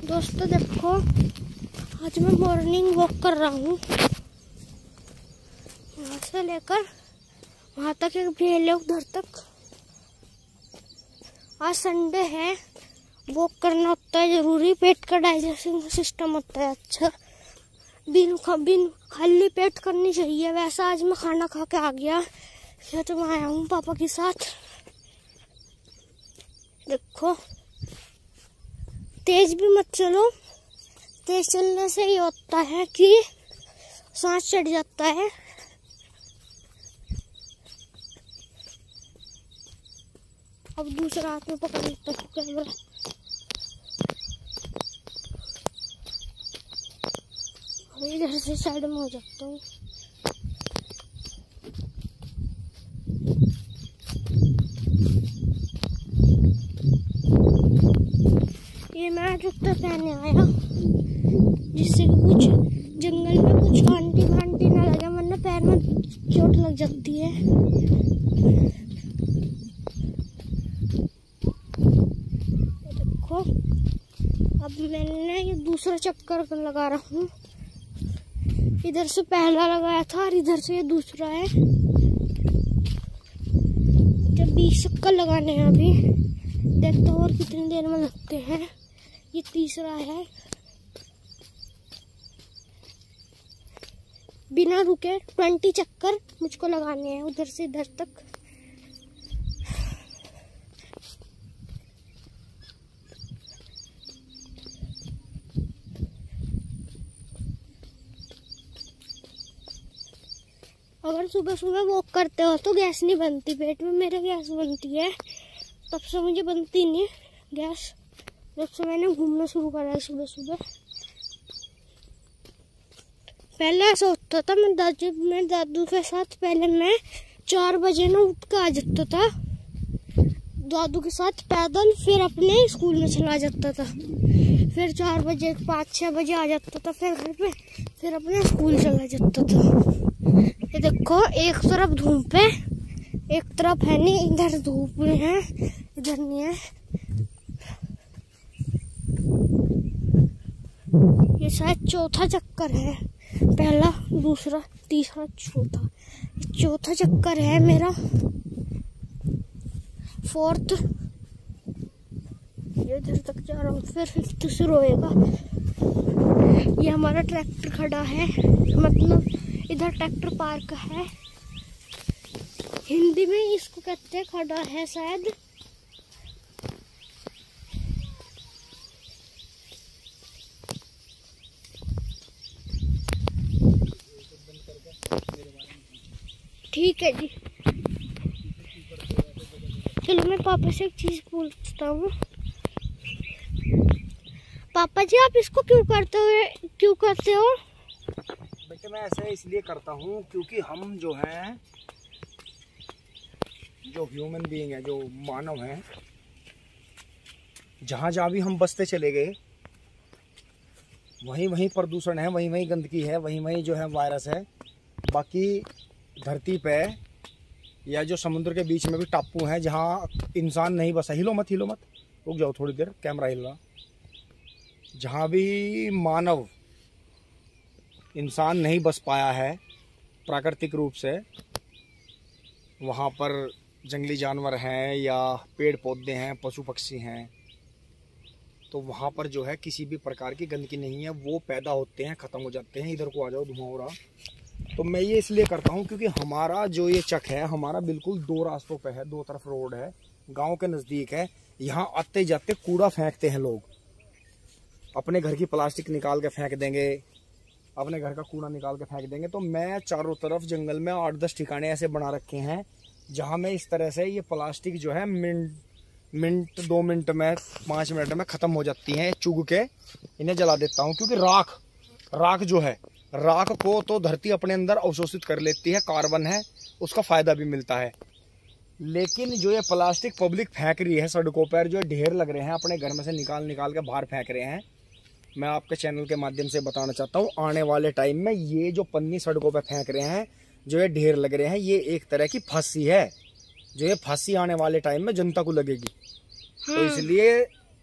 दोस्तों देखो, आज मैं मॉर्निंग वॉक कर रहा हूँ। यहाँ से लेकर वहाँ तक एक भेल है, उधर तक। आज संडे है, वॉक करना होता है जरूरी। पेट का डाइजेशन सिस्टम होता है अच्छा, बिन खाली पेट करनी चाहिए। वैसा आज मैं खाना खा के आ गया, खेत में आया हूँ पापा के साथ। देखो, तेज भी मत चलो, तेज चलने से ये होता है कि सांस चढ़ जाता है। अब दूसरा हाथ में पकड़ लेता हूँ कैमरा। इधर से साइड में हो जाता हूँ। ये मैं जूता पहने आया जिससे कुछ जंगल में कुछ आंटी वांटी ना लगे, वरना पैर में चोट लग जाती है। देखो, अब मैंने ये दूसरा चक्कर लगा रहा हूँ। इधर से पहला लगाया था और इधर से ये दूसरा है। जब 20 चक्कर लगाने हैं अभी, देखते हो और कितनी देर में लगते हैं। ये तीसरा है। बिना रुके 20 चक्कर मुझको लगाने हैं उधर से इधर तक। अगर सुबह सुबह वॉक करते हो तो गैस नहीं बनती पेट में। मेरे गैस बनती है, तब से मुझे बनती नहीं गैस, जब से मैंने घूमना शुरू करा है सुबह सुबह। पहले ऐसा होता था, मैं दादू के साथ पहले मैं 4 बजे ना उठ के आ जाता था दादू के साथ पैदल, फिर अपने स्कूल में चला जाता था। फिर 4 बजे 5-6 बजे आ जाता था फिर घर पे, फिर अपने स्कूल चला जाता था। ये देखो, एक तरफ धूप है, एक तरफ है नहीं। इधर धूप है, इधर नहीं है। ये शायद चौथा चक्कर है, पहला, दूसरा, तीसरा, चौथा। चौथा चक्कर है मेरा, 4th। ये इधर तक जा रहा हूँ, फिर 5th शुरू होएगा। ये हमारा ट्रैक्टर खड़ा है, मतलब इधर ट्रैक्टर पार्क है। हिंदी में इसको कहते हैं खड़ा है शायद। ठीक है जी, चलो मैं पापा से एक चीज पूछता हूँ। पापा जी, आप इसको क्यों करते हो? बेटे, मैं ऐसे इसलिए करता हूँ क्योंकि हम जो हैं, जो ह्यूमन बीइंग है, जो मानव हैं, जहाँ जहाँ भी हम बसते चले गए, वहीं वहीं प्रदूषण है, वहीं वहीं गंदगी है, वहीं वहीं जो है वायरस है। बाकी धरती पे या जो समुद्र के बीच में भी टापू हैं जहाँ इंसान नहीं बसा। हिलो मत, रुक जाओ थोड़ी देर, कैमरा हिल रहा। जहाँ भी मानव इंसान नहीं बस पाया है प्राकृतिक रूप से, वहाँ पर जंगली जानवर हैं या पेड़ पौधे हैं, पशु पक्षी हैं, तो वहाँ पर जो है किसी भी प्रकार की गंदगी नहीं है। वो पैदा होते हैं, ख़त्म हो जाते हैं। इधर को आ जाओ, धुआं हो रहा। तो मैं ये इसलिए करता हूँ क्योंकि हमारा जो ये चक है, हमारा बिल्कुल 2 रास्तों पे है, 2 तरफ रोड है, गाँव के नज़दीक है। यहाँ आते जाते कूड़ा फेंकते हैं लोग। अपने घर की प्लास्टिक निकाल के फेंक देंगे, अपने घर का कूड़ा निकाल के फेंक देंगे। तो मैं चारों तरफ जंगल में 8-10 ठिकाने ऐसे बना रखे हैं जहाँ मैं इस तरह से ये प्लास्टिक जो है मिनट 2 मिनट में, 5 मिनट में ख़त्म हो जाती हैं। चुग के इन्हें जला देता हूँ क्योंकि राख जो है, राख को तो धरती अपने अंदर अवशोषित कर लेती है, कार्बन है, उसका फ़ायदा भी मिलता है। लेकिन जो ये प्लास्टिक पब्लिक फेंक रही है सड़कों पर, जो ढेर लग रहे हैं, अपने घर में से निकाल के बाहर फेंक रहे हैं, मैं आपके चैनल के माध्यम से बताना चाहता हूँ, आने वाले टाइम में ये जो पन्नी सड़कों पे फेंक रहे हैं, जो ये ढेर लग रहे हैं, ये एक तरह की फांसी है। जो ये फांसी आने वाले टाइम में जनता को लगेगी। तो इसलिए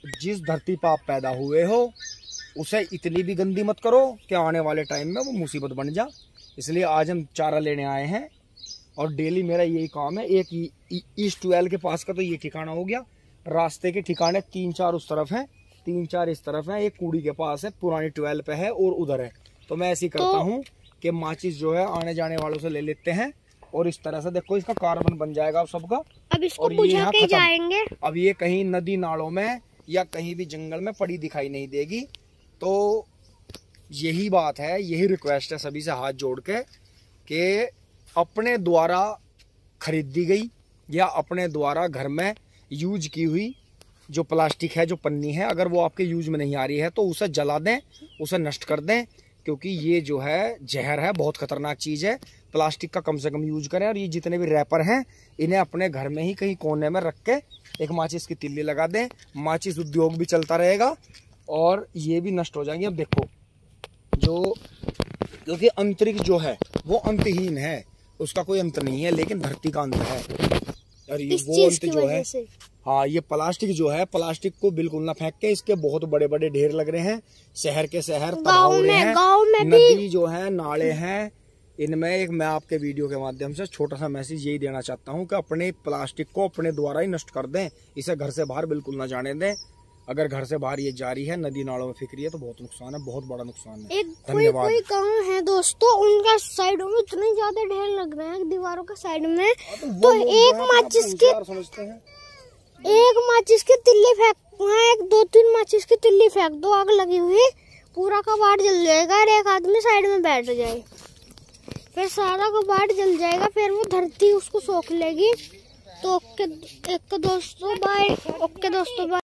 जिस धरती पर आप पैदा हुए हो उसे इतनी भी गंदी मत करो कि आने वाले टाइम में वो मुसीबत बन जा। इसलिए आज हम चारा लेने आए हैं और डेली मेरा यही काम है। एक ईस्ट ट्वेल के पास का तो ये ठिकाना हो गया, रास्ते के ठिकाने 3-4 उस तरफ हैं, 3-4 इस तरफ है, एक कूड़ी के पास है, पुरानी ट्वेल पे है और उधर है। तो मैं ऐसे ही करता हूँ कि माचिस जो है आने जाने वालों से ले लेते हैं और इस तरह से देखो इसका कार्बन बन जाएगा आप सबका। अब इसको बुझा के जाएंगे। अब ये कहीं नदी नालों में या कहीं भी जंगल में पड़ी दिखाई नहीं देगी। तो यही बात है, यही रिक्वेस्ट है सभी से हाथ जोड़ के कि अपने द्वारा खरीदी गई या अपने द्वारा घर में यूज की हुई जो प्लास्टिक है, जो पन्नी है, अगर वो आपके यूज में नहीं आ रही है तो उसे जला दें, उसे नष्ट कर दें, क्योंकि ये जो है जहर है, बहुत खतरनाक चीज़ है। प्लास्टिक का कम से कम यूज करें और ये जितने भी रैपर हैं इन्हें अपने घर में ही कहीं कोने में रख के एक माचिस की तिल्ली लगा दें। माचिस उद्योग भी चलता रहेगा और ये भी नष्ट हो जाएंगे। अब देखो क्योंकि अंतरिक्ष जो है वो अंतहीन है, उसका कोई अंत नहीं है, लेकिन धरती का अंत है। और ये वो अंत जो है, हाँ, ये प्लास्टिक जो है, प्लास्टिक को बिल्कुल ना फेंक के, इसके बहुत बड़े बड़े ढेर लग रहे हैं। शहर के शहर तबाह हो रहे हैं, नदी जो है, नाले हैं, इनमें एक मैं आपके वीडियो के माध्यम से छोटा सा मैसेज यही देना चाहता हूँ कि अपने प्लास्टिक को अपने द्वारा ही नष्ट कर दें, इसे घर से बाहर बिल्कुल ना जाने दें। अगर घर से बाहर ये जारी है, नदी नालों में फिक्री है तो बहुत नुकसान है, बहुत बड़ा नुकसान है। धन्यवाद। कोई गाँव है दोस्तों, उनका साइडों में इतने ज्यादा ढेर लग रहे हैं दीवारों के साइड में, तो एक माचिस की तिल्ली फेंक, वहाँ 1-2-3 माचिस की तिल्ली फेंक दो, आग लगी हुई, पूरा कबाड़ जल जाएगा और एक आदमी साइड में बैठ जाए, फिर सारा कबाड़ जल जाएगा, फिर वो धरती उसको सोख लेगी। तो ओके दोस्तों, बाय।